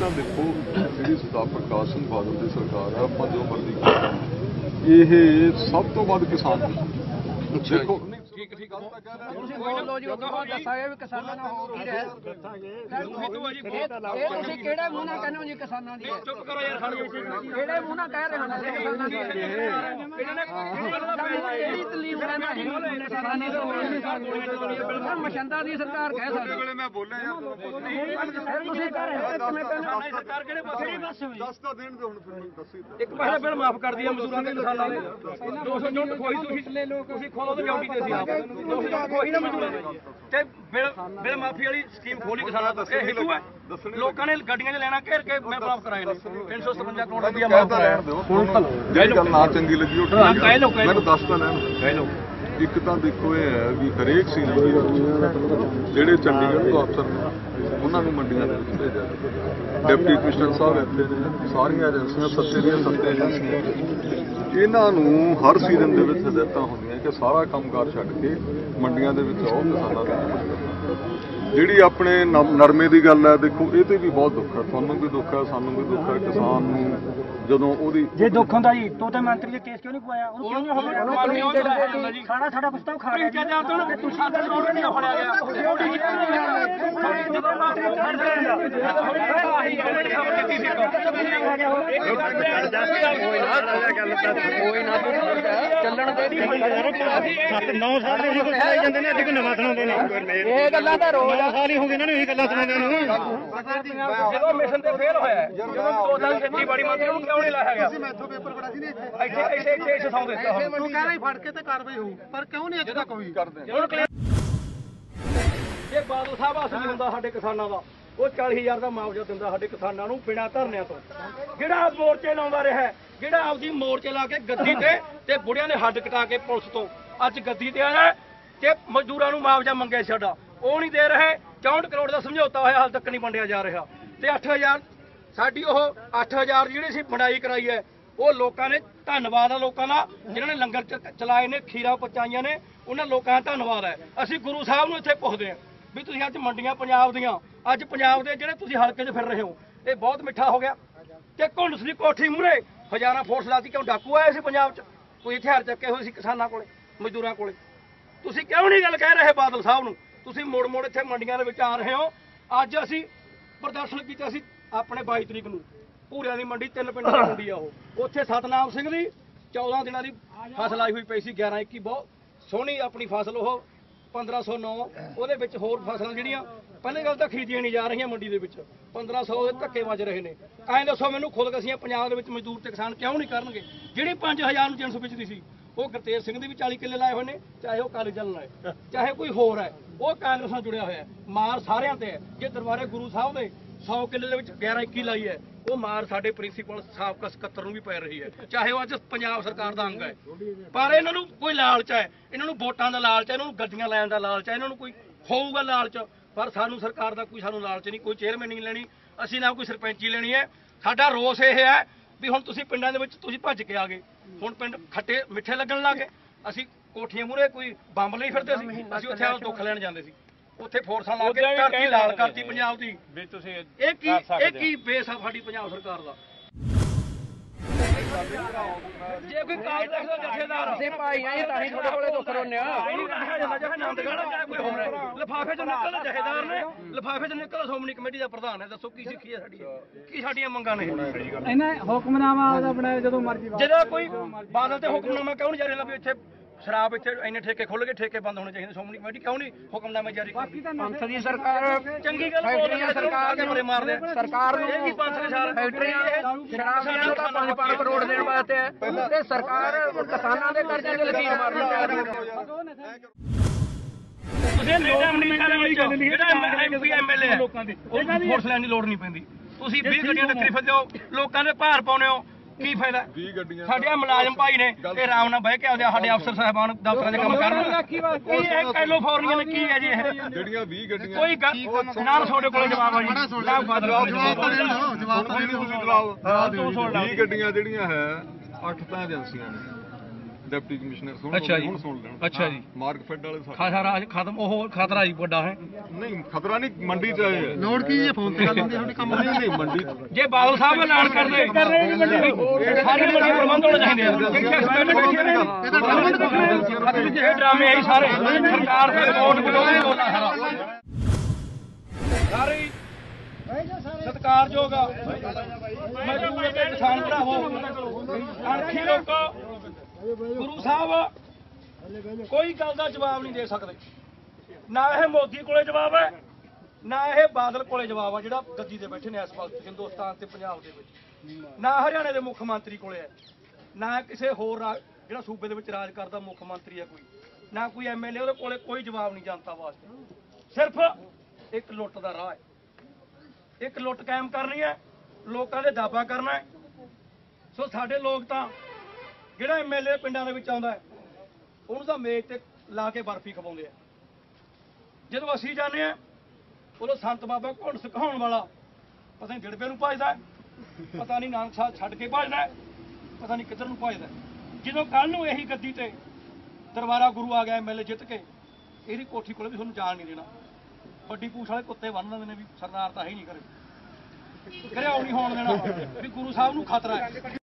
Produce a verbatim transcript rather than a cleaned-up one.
ਤਾਂ ਦੇਖੋ ਜਿਹੜੀ ਸਰਦਾਰ ਪ੍ਰਕਾਸ਼ ਸਿੰਘ ਬਾਦਲ ਦੀ ਸਰਕਾਰ ਹੈ, ਆਪਾਂ ਜੋ ਮਰਜ਼ੀ ਕਰਦੇ ਇਹ ਸਭ ਤੋਂ ਵੱਧ ਕਿਸਾਨ ਦੇਖੋ ਠੀਕ ਠੀਕ ਗੱਲ ਤਾਂ ਕਹਿ ਰਹੇ ਤੁਸੀਂ ਬੋਲੋ ਜੀ, ਉਹ ਦੱਸਾਂਗੇ ਵੀ ਕਿਸਾਨਾਂ ਨਾਲ ਹੋ ਕੀ ਰਿਹਾ। ਇਹ ਤੁਸੀਂ ਕਿਹੜੇ ਮੂੰਹ ਨਾਲ ਕਹਿੰਦੇ ਹੋ ਜੀ ਕਿਸਾਨਾਂ ਦੀ? ਚੁੱਪ ਕਰੋ ਯਾਰ, ਕਿਹੜੇ ਮੂੰਹ ਨਾਲ ਕਹਿ ਰਹੇ ਹੋ ਤੁਸੀਂ ਕਿਸਾਨਾਂ ਦੀ? ਇਹਨਾਂ ਨੇ ਕਿਹੜੀ ਤਕਲੀਫ ਲੈਣਾ ਹੈ ਕਿਸਾਨਾਂ ਤੋਂ? ਮਸ਼ੰਦਾ ਦੀ ਸਰਕਾਰ ਕਹਿ ਸਕਦੇ ਵੇਲੇ ਮੈਂ ਬੋਲਿਆ ਯਾਰ, ਤੁਸੀਂ ਕਹਿ ਰਹੇ ਹੋ ਕਿਵੇਂ ਕਹਿੰਦੇ ਸਰਕਾਰ ਕਿਹੜੇ ਪਾਸੇ ਪਾਸੇ ਹੋਈ? ਦਸ ਤਾਂ ਦੇਣ ਦੇ ਹੁਣ ਫਿਰ ਦੱਸੀ ਇੱਕ ਪਾਸੇ ਬਿੱਲ ਮਾਫ ਕਰ ਦਿਆ ਮਜ਼ਦੂਰਾਂ ਦੇ ਕਿਸਾਨਾਂ ਦੇ ਦੋ ਸੌ ਯੂਨਿਟ ਕੋਈ ਤੁਸੀਂ ਤੁਸੀਂ ਖੋਲੋ ਤੇ ਡਿਊਟੀ ਤੇ ਸੀ ਆਪ ਦੋ ਸੌ ਯੂਨਿਟ ਕੋਈ ਨਾ ਮਜ਼ਦੂਰਾਂ ਤੇ ਬਿੱਲ ਬਿੱਲ ਮਾਫੀ ਵਾਲੀ ਸਕੀਮ ਖੋਲੀ ਕਿਸਾਨਾਂ ਤੋਂ। ਇਹ ਹਿੱਲੂ ਹੈ, ਲੋਕਾਂ ਨੇ ਗੱਡੀਆਂ 'ਚ ਲੈਣਾ ਘੇਰ ਕੇ ਮੈਂ ਮਾਫ ਕਰਾਏ ਨੇ ਤਿੰਨ ਸੌ ਸਤਵੰਜਾ ਕਰੋੜ ਰੁਪਇਆ ਮਾਫ ਕਰਾਇਆ। ਜਿਹੜੀ ਗੱਲ ਨਾ ਚੰਗੀ ਲੱਗੀ ਉਹ ਠੀਕ ਹੈ, ਮੈਨੂੰ ਦੱਸ ਤਾਂ ਲੈਣ। ਕਹਿ ਲਓ ਇੱਕ ਤਾਂ ਦੇਖੋ ਇਹ ਹੈ ਵੀ ਹਰੇਕ ਸੀਜ਼ਨ ਦੇ ਵਿੱਚ ਜਿਹੜੇ ਚੰਡੀਗੜ੍ਹ ਤੋਂ ਅਫਸਰ ਨੇ ਉਹਨਾਂ ਨੂੰ ਮੰਡੀਆਂ ਦੇ ਵਿੱਚ ਭੇਜਿਆ। ਡਿਪਟੀ ਕਮਿਸ਼ਨਰ ਸਾਹਿਬ ਇੱਥੇ ਨੇ, ਸਾਰੀਆਂ ਏਜੰਸੀਆਂ ਸੱਤੇ ਦੀਆਂ ਸੱਤੇ ਏਜੰਸੀਆਂ, ਇਹਨਾਂ ਨੂੰ ਹਰ ਸੀਜ਼ਨ ਦੇ ਵਿੱਚ ਹਦਾਇਤਾਂ ਹੁੰਦੀਆਂ ਕਿ ਸਾਰਾ ਕੰਮਕਾਰ ਛੱਡ ਕੇ ਮੰਡੀਆਂ ਦੇ ਵਿੱਚ ਆਓ, ਕਿਸਾਨਾਂ ਦੇ। ਜਿਹੜੀ ਆਪਣੇ ਨਰਮੇ ਦੀ ਗੱਲ ਹੈ, ਦੇਖੋ ਇਹ ਤੇ ਵੀ ਬਹੁਤ ਦੁੱਖ ਹੈ, ਤੁਹਾਨੂੰ ਵੀ ਦੁੱਖ ਹੈ, ਸਾਨੂੰ ਵੀ ਦੁੱਖ ਹੈ। ਕਿਸਾਨ ਨੂੰ ਜਦੋਂ ਉਹਦੀ ਜੇ ਦੁੱਖ ਹੁੰਦਾ ਜੀ ਤੋਤੇ ਮੰਤਰੀ ਦੇ ਕੇਸ ਕਿਉਂ ਨਹੀਂ ਪਵਾਇਆ? ਉਹਨੂੰ ਕਿਉਂ ਨਹੀਂ ਹੋਵੇ? ਸਾਡਾ ਸਾਡਾ ਕੁਛ ਤਾਂ ਖਾ ਰਿਹਾ ਜਾਂ ਤੋਂ ਕਿ ਤੁਸੀਂ ਸਾਡੇ ਰੋਡ ਨਹੀਂ ਫੜਿਆ ਗਿਆ। ਜਦੋਂ ਮੰਤਰੀ ਕੋਈ ਨਾ ਚੱਲਣ ਦੇ ਦੀ ਨੌ ਸਾਲ ਦੇ ਕੁਝ ਸੁਣਾਈ ਜਾਂਦੇ ਨੇ, ਅੱਜ ਕੋਈ ਨਵਾਂ ਸੁਣਾਉਂਦੇ ਨੇ। ਇਹ ਗੱਲਾਂ ਤਾਂ ਰੋਜ਼ ਸਾਲ ਹੀ ਹੋ ਗਏ ਇਹਨਾਂ ਨੂੰ ਇਹੀ ਗੱਲਾਂ ਸੁਣਾਉਂਦੇ ਨੂੰ। ਜਦੋਂ ਮਿਸ਼ਨ ਤੇ ਫੇਲ ਹੋਇਆ, ਜਦੋਂ ਦੋ ਸਾਲ ਖੇਤੀਬਾੜੀ ਮੰਤਰੀ ਨੂੰ ਕਿਉਂ ਨਹੀਂ ਲਾਇਆ ਗਿਆ? ਤੁਸੀਂ ਮੈਥੋਂ ਪੇਪਰ ਫੜਾ ਸੀ ਨੇ ਇੱਥੇ ਇੱਥੇ ਇੱਥੇ ਇੱਥੇ ਇੱਥੇ ਸੌਂ ਦਿੱਤਾ ਤੂੰ ਕਹਿ ਰਿਹਾ ਫੜ ਕੇ ਤੇ ਕਾਰਵਾਈ ਹੋਊ, ਪਰ ਕਿਉਂ ਨਹੀਂ ਅਜੇ ਤੱਕ ਹੋਈ? ਕਰਦੇ ਇਹ ਬਾਦਲ ਸਾਹਿਬ ਅਸਲੀ ਹੁੰਦਾ ਸਾਡੇ ਕਿਸਾਨਾਂ ਦਾ, ਉਹ ਚਾਲੀ ਹਜ਼ਾਰ ਦਾ ਮੁਆਵਜ਼ਾ ਦਿੰਦਾ ਸਾਡੇ ਕਿਸਾਨਾਂ ਨੂੰ ਬਿਨਾਂ ਧਰਨਿਆਂ ਤੋਂ। ਜਿਹੜਾ ਮੋਰਚੇ ਲਾਉਂਦਾ ਰਿਹਾ, ਜਿਹੜਾ ਆਪਦੀ ਮੋਰਚੇ ਲਾ ਕੇ ਗੱਦੀ ਤੇ ਤੇ ਬੁੜਿਆਂ ਨੇ ਹੱਡ ਕਟਾ ਕੇ ਪੁਲਿਸ ਤੋਂ ਅੱਜ ਗੱਦੀ ਤੇ ਆਇਆ ਤੇ ਮਜ਼ਦੂਰਾਂ ਨੂੰ ਮੁਆਵਜ਼ਾ ਮੰਗਿਆ ਸਾਡਾ, ਉਹ ਨਹੀਂ ਦੇ ਰਹੇ। ਚੌਂਹਠ ਕਰੋੜ ਦਾ ਸਮਝੌਤਾ ਹੋਇਆ, ਹਾਲ ਤੱਕ ਨਹੀਂ ਵੰਡਿਆ ਜਾ ਰਿਹਾ। ਤੇ ਅੱਠ ਹਜ਼ਾਰ ਸਾਡੀ ਉਹ ਅੱਠ ਹਜ਼ਾਰ ਜਿਹੜੀ ਸੀ ਵੰਡਾਈ ਕਰਾਈ ਹੈ, ਉਹ ਲੋਕਾਂ ਨੇ ਧੰਨਵਾਦ ਆ ਲੋਕਾਂ ਦਾ ਜਿਨ੍ਹਾਂ ਨੇ ਲੰਗਰ ਚਲਾਏ ਨੇ, ਖੀਰਾ ਪਹੁੰਚਾਈਆਂ ਨੇ, ਉਹਨਾਂ ਲੋਕਾਂ ਦਾ ਧੰਨਵਾਦ ਹੈ। ਅਸੀਂ ਗੁਰੂ ਸਾਹਿਬ ਨੂੰ ਇੱਥੇ ਪੁੱਛਦੇ ਹਾਂ ਵੀ ਤੁਸੀਂ ਅੱਜ ਮੰਡੀਆਂ ਪੰਜਾਬ ਦੀਆਂ, ਅੱਜ ਪੰਜਾਬ ਦੇ ਜਿਹੜੇ ਤੁਸੀਂ ਹਲਕੇ 'ਚ ਫਿਰ ਰਹੇ ਹੋ, ਇਹ ਬਹੁਤ ਮਿੱਠਾ ਹੋ ਗਿਆ। ਤੇ ਘੁੰਡਸ ਦੀ ਕੋਠੀ ਮੂਹਰੇ ਹਜ਼ਾਰਾਂ ਫੋਰਸ ਲਾਤੀ, ਕਿਉਂ ਡਾਕੂ ਆਏ ਸੀ ਪੰਜਾਬ 'ਚ? ਕੋਈ ਹਥਿਆਰ ਚੱਕੇ ਹੋਏ ਸੀ ਕਿਸਾਨਾਂ ਕੋਲੇ, ਮਜ਼ਦੂਰਾਂ ਕੋਲੇ। ਤੁਸੀਂ ਕਿਉਂ ਨਹੀਂ ਗੱਲ ਕਹਿ ਰਹੇ ਬਾਦਲ ਸਾਹਿਬ ਨੂੰ? ਤੁਸੀਂ ਮੋੜ ਮੋੜ ਇੱਥੇ ਮੰਡੀਆਂ ਦੇ ਵਿੱਚ ਆ ਰਹੇ ਹੋ। ਅੱਜ ਅਸੀਂ ਪ੍ਰਦਰਸ਼ਨ ਕੀਤਾ ਸੀ ਆਪਣੇ ਬਾਈ ਤਰੀਕ ਨੂੰ, ਭੂਰਿਆਂ ਦੀ ਮੰਡੀ, ਤਿੰਨ ਪਿੰਡਾਂ ਦੀ ਮੰਡੀ ਆ ਉਹ, ਉੱਥੇ ਸਤਨਾਮ ਸਿੰਘ ਦੀ ਚੌਦਾਂ ਦਿਨਾਂ ਦੀ ਫਸਲ ਆਈ ਹੋਈ ਪਈ ਸੀ, ਗਿਆਰਾਂ ਇੱਕੀ ਬਹੁਤ ਸੋਹਣੀ ਆਪਣੀ ਫਸਲ, ਉਹ ਪੰਦਰਾਂ ਸੌ ਨੌ ਉਹਦੇ ਵਿੱਚ ਹੋਰ ਫਸਲਾਂ ਜਿਹੜੀਆਂ ਪਹਿਲੇ ਗੱਲ ਤਾਂ ਖਰੀਦੀਆਂ ਨਹੀਂ ਜਾ ਰਹੀਆਂ ਮੰਡੀ ਦੇ ਵਿੱਚ, ਪੰਦਰਾਂ ਸੌ ਦੇ ਧੱਕੇ ਵੱਜ ਰਹੇ ਨੇ। ਐਂ ਦੱਸੋ ਮੈਨੂੰ ਖੁਦਕਸ਼ੀਆਂ ਪੰਜਾਬ ਦੇ ਵਿੱਚ ਮਜ਼ਦੂਰ ਤੇ ਕਿਸਾਨ ਕਿਉਂ ਨਹੀਂ ਕਰਨਗੇ? ਜਿਹੜੀ ਪੰਜ ਹਜ਼ਾਰ ਨੂੰ ਤਿੰਨ ਸੌ ਵਿੱਚ ਦੀ ਸੀ, ਉਹ ਗੁਰਤੇਜ ਸਿੰਘ ਦੇ ਵੀ ਚਾਲੀ ਕਿੱਲੇ ਲਾਏ ਹੋਏ ਨੇ, ਚਾਹੇ ਉਹ ਅਕਾਲੀ ਦਲ ਲਾਏ, ਚਾਹੇ ਕੋਈ ਹੋਰ ਹੈ, ਉਹ ਕਾਂਗਰਸ ਨਾਲ ਜੁੜਿਆ ਹੋਇਆ। ਮਾਰ ਸਾਰਿਆਂ ਤੇ ਹੈ। ਜੇ ਦਰਬਾਰੇ ਗੁਰੂ ਸਾਹਿਬ ਦੇ ਸੌ ਕਿੱਲੇ ਦੇ ਵਿੱਚ ਗਿਆਰਾਂ ਇੱਕੀ ਲਾਈ ਹੈ, ਉਹ ਮਾਰ ਸਾਡੇ ਪ੍ਰਿੰਸੀਪਲ ਸਾਬਕਾ ਸਕੱਤਰ ਨੂੰ ਵੀ ਪੈ ਰਹੀ ਹੈ, ਚਾਹੇ ਉਹ ਅੱਜ ਪੰਜਾਬ ਸਰਕਾਰ ਦਾ ਅੰਗ ਹੈ। ਪਰ ਇਹਨਾਂ ਨੂੰ ਕੋਈ ਲਾਲਚ ਹੈ, ਇਹਨਾਂ ਨੂੰ ਵੋਟਾਂ ਦਾ ਲਾਲਚ ਹੈ, ਇਹਨਾਂ ਨੂੰ ਗੱਡੀਆਂ ਲੈਣ ਦਾ ਲਾਲਚ ਹੈ, ਇਹਨਾਂ ਨੂੰ ਕੋਈ ਹੋਊਗਾ ਲਾਲਚ। ਪਰ ਸਾਨੂੰ ਸਰਕਾਰ ਦਾ ਕੋਈ ਸਾਨੂੰ ਲਾਲਚ ਨਹੀਂ, ਕੋਈ ਚੇਅਰਮੈਨ ਨਹੀਂ ਲੈਣੀ, ਅਸੀਂ ਨਾ ਕੋਈ ਸਰਪੰਚੀ ਲੈਣੀ ਹੈ। ਸਾਡਾ ਰੋਸ ਇਹ ਹੈ ਵੀ ਹੁਣ ਤੁਸੀਂ ਪਿੰਡਾਂ ਦੇ ਵਿੱਚ ਤੁਸੀਂ ਭੱਜ ਕੇ ਆ ਗਏ, ਹੁਣ ਪਿੰਡ ਖੱਟੇ ਮਿੱਠੇ ਲੱਗਣ ਲੱਗ ਗਏ। ਅਸੀਂ ਕੋਠੀਆਂ ਮੂਹਰੇ ਕੋਈ ਬੰਬ ਲਈ ਫਿਰਦੇ ਸੀ, ਅਸੀਂ ਉੱਥੇ ਆ ਦੁੱਖ ਲੈਣ ਜਾਂਦੇ ਸੀ, ਉੱਥੇ ਫੋਰਸਾਂ ਲਾ ਕੇ ਧਰਤੀ ਲਾਲ ਕਰਤੀ ਪੰਜਾਬ ਦੀ। ਇਹ ਕੀ ਇਹ ਕੀ ਬੇਸ ਆ ਸਾਡੀ ਪੰਜਾਬ ਸਰਕਾਰ ਦਾ? ਜੇ ਕੋਈ ਕਾਲ ਰੱਖਦਾ ਜਥੇਦਾਰ ਅਸੀਂ ਭਾਈ ਆਏ ਤਾਂ ਹੀ ਤੁਹਾਡੇ ਕੋਲੇ ਦੁੱਖ ਰੋਣੇ ਆ। ਲਿਫਾਫੇ ਚੋਂ ਨਿਕਲ ਜਥੇਦਾਰ ਨੇ, ਲਿਫਾਫੇ ਚੋਂ ਨਿਕਲ ਸ਼੍ਰੋਮਣੀ ਕਮੇਟੀ ਦਾ ਪ੍ਰਧਾਨ ਹੈ। ਦੱਸੋ ਕੀ ਸਿੱਖੀ ਹੈ ਸਾਡੀ, ਕੀ ਸਾਡੀਆਂ ਮੰਗਾਂ ਨੇ? ਇਹਨਾਂ ਹੁਕਮਨਾਮਾ ਆਪਣਾ ਜਦੋਂ ਮਰਜ਼ੀ ਜਦੋਂ ਕੋਈ ਬਾਦਲ ਤੇ ਹੁਕਮਨਾਮਾ ਕਿਉਂ ਨਹੀਂ ਜਾਰੀ ਹੁੰਦਾ ਵੀ ਇੱਥੇ ਸ਼ਰਾਬ ਇੱਥੇ ਇੰਨੇ ਠੇਕੇ ਖੁੱਲ ਕੇ ਠੇਕੇ ਬੰਦ ਹੋਣੇ ਚਾਹੀਦੇ? ਸ਼੍ਰੋਮਣੀ ਕਮੇਟੀ ਕਿਉਂ ਨਹੀਂ ਹੁਕਮਨਾਮੇ ਜਾਰੀ ਕਰਦੀ? ਪੰਥ ਦੀ ਸਰਕਾਰ ਚੰਗੀ ਗੱਲ ਬੋਲਦੀ ਹੈ, ਸਰਕਾਰ ਦੇ ਬੜੇ ਮਾਰਦੇ ਸਰਕਾਰ ਨੂੰ। ਇਹ ਕੀ ਪੰਥ ਦੇ ਸਾਰ ਫੈਕਟਰੀਆਂ ਸ਼ਰਾਬ ਦੀਆਂ ਤਾਂ ਪੰਜ ਪੰਜ ਕਰੋੜ ਦੇਣ ਵਾਸਤੇ ਹੈ, ਤੇ ਸਰਕਾਰ ਕਿਸਾਨਾਂ ਦੇ ਕਰਜ਼ੇ ਤੇ ਲਕੀਰ ਮਾਰਨ ਤਿਆਰ ਹੈ। ਤੁਸੀਂ ਲੋਕ ਨਹੀਂ ਕਰ ਜਿਹੜਾ ਐਮਪੀ ਐਮਐਲਏ ਹੈ, ਉਹ ਫੋਰਸ ਲੈਣ ਦੀ ਲੋੜ ਨਹੀਂ ਪੈਂਦੀ। ਤੁਸੀਂ ਵੀਹ ਗੱਡੀਆਂ ਟੱਕਰੀ ਫਿਰਦੇ ਹੋ, ਲੋਕਾਂ ਦੇ ਭਾਰ ਪਾਉਣੇ ਹੋ, ਕੀ ਫਾਇਦਾ? ਸਾਡੇ ਮੁਲਾਜ਼ਮ ਭਾਈ ਨੇ ਇਹ ਆਰਾਮ ਨਾਲ ਬਹਿ ਕੇ ਆਉਂਦੇ, ਸਾਡੇ ਅਫਸਰ ਸਾਹਿਬਾਨ ਦਫ਼ਤਰਾਂ ਦੇ ਕੰਮ ਕਰਨ। ਕੀ ਇਹ ਕੈਲੀਫੋਰਨੀਆ ਨੇ ਕੀ ਹੈ ਜੀ? ਇਹ ਜਿਹੜੀਆਂ ਵੀਹ ਗੱਡੀਆਂ ਕੋਈ ਨਾਲ ਤੁਹਾਡੇ ਕੋਲ ਜਵਾਬ ਆ ਜੀ, ਵੀਹ ਗੱਡੀਆਂ ਜਿਹੜੀਆਂ ਹੈ ਅੱਠ ਤਾਂ ਏਜੰਸੀਆਂ ਨੇ, ਡਿਪਟੀ ਕਮਿਸ਼ਨਰ ਸੁਣ ਅੱਛਾ ਜੀ। ਹੁਣ ਸੁਣ ਲੈਣ। ਅੱਛਾ ਜੀ। ਮਾਰਕ ਫੈਡ ਵਾਲੇ ਸਾਡੇ ਖਾਸਾ ਰਾਜ ਖਤਮ ਉਹ ਖਤਰਾ ਜੀ ਵੱਡਾ ਹੈ। ਨਹੀਂ ਖਤਰਾ ਨਹੀਂ ਮੰਡੀ 'ਚ ਆਏ ਆ। ਲੋੜ ਕੀ ਹੈ ਫੋਨ ਤੇ ਗੱਲ ਹੁੰਦੀ ਤੁਹਾਡੇ ਕੰਮ ਨਹੀਂ ਨਹੀਂ ਮੰਡੀ 'ਚ ਜੇ ਬਾਦਲ ਸਾਹਿਬ ਐਲਾਨ ਕਰਦੇ ਸਾਰੇ ਮੰਡੀ ਪ੍ਰਬੰਧ ਹੋਣੇ ਚਾਹੀਦੇ ਆ। ਇੱਥੇ ਐਕਸਪਰਟ ਬੈਠੇ ਨੇ ਇਹ ਡਰਾਮੇ ਆਈ ਸਾਰੇ ਸਰਕਾਰ ਦੇ ਵੋਟ ਵਿਰੋਧੀ ਬੋਲਣਾ ਸਾਰਾ ਸਾਰੇ ਸਤਿਕਾਰਯੋਗ ਮਜ਼ਦੂਰ ਤੇ ਕਿਸਾਨ ਭਰਾਵੋ ਅਣਖੀ ਲੋਕੋ ਗੁਰੂ ਸਾਹਿਬ ਕੋਈ ਗੱਲ ਦਾ ਜਵਾਬ ਨਹੀਂ ਦੇ ਸਕਦੇ। ਨਾ ਇਹ ਮੋਦੀ ਕੋਲੇ ਜਵਾਬ ਹੈ ਨਾ ਇਹ ਬਾਦਲ ਕੋਲੇ ਜਵਾਬ ਆ ਜਿਹੜਾ ਗੱਦੀ ਤੇ ਬੈਠੇ ਨੇ ਇਸ ਵਕਤ ਹਿੰਦੁਸਤਾਨ ਤੇ ਪੰਜਾਬ ਦੇ ਵਿੱਚ। ਨਾ ਹਰਿਆਣੇ ਦੇ ਮੁੱਖ ਮੰਤਰੀ ਕੋਲੇ ਹੈ ਨਾ ਕਿਸੇ ਹੋਰ ਜਿਹੜਾ ਸੂਬੇ ਦੇ ਵਿੱਚ ਰਾਜ ਕਰਦਾ ਮੁੱਖ ਮੰਤਰੀ ਹੈ ਕੋਈ ਨਾ ਕੋਈ ਐਮਐਲਏ ਉਹਦੇ ਕੋਲੇ ਕੋਈ ਜਵਾਬ ਨਹੀਂ ਜਨਤਾ ਵਾਸਤੇ। ਸਿਰਫ ਇੱਕ ਲੁੱਟ ਦਾ ਰਾਹ ਹੈ ਇੱਕ ਲੁੱਟ ਕਾਇਮ ਕਰਨੀ ਹੈ ਲੋਕਾਂ ਦੇ ਦਾਅਵਾ ਕਰਨਾ ਹੈ। ਸੋ ਸਾਡੇ ਲੋਕ ਤਾਂ ਜਿਹੜਾ ਐਮਐਲਏ ਪਿੰਡਾਂ ਦੇ ਵਿੱਚ ਆਉਂਦਾ ਹੈ ਉਹਨੂੰ ਤਾਂ ਮੇਜ਼ ਤੇ ਲਾ ਕੇ ਬਰਫੀ ਖਵਾਉਂਦੇ ਆ। ਜਦੋਂ ਅਸੀਂ ਜਾਂਦੇ ਆ ਉਦੋਂ ਸੰਤ ਬਾਬਾ ਘੁੰਡ ਸਿਖਾਉਣ ਵਾਲਾ ਪਤਾ ਨਹੀਂ ਡਿੜਬੇ ਨੂੰ ਭਜਦਾ ਪਤਾ ਨਹੀਂ ਨਾਨਕ ਸਾਹਿਬ ਛੱਡ ਕੇ ਭਜਦਾ ਪਤਾ ਨਹੀਂ ਕਿੱਧਰ ਨੂੰ ਭਜਦਾ। ਜਦੋਂ ਕੱਲ ਨੂੰ ਇਹੀ ਗੱਦੀ ਤੇ ਦਰਬਾਰਾ ਗੁਰੂ ਆ ਗਿਆ ਐਮਐਲਏ ਜਿੱਤ ਕੇ ਇਹਦੀ ਕੋਠੀ ਕੋਲੇ ਵੀ ਤੁਹਾਨੂੰ ਜਾਣ ਨਹੀਂ ਦੇਣਾ। ਵੱਡੀ ਪੂਛ ਵਾਲੇ ਕੁੱਤੇ ਬੰਨ ਦਿੰਦੇ ਨੇ ਵੀ ਸਰਦਾਰ ਤਾਂ ਹੈ ਹੀ ਨਹੀਂ ਕਰੇ ਕਰਿਆ ਨਹੀਂ ਹੋਣ ਦੇਣਾ ਵੀ ਗੁਰੂ ਸਾਹਿਬ ਨੂੰ ਖਤਰਾ ਹੈ।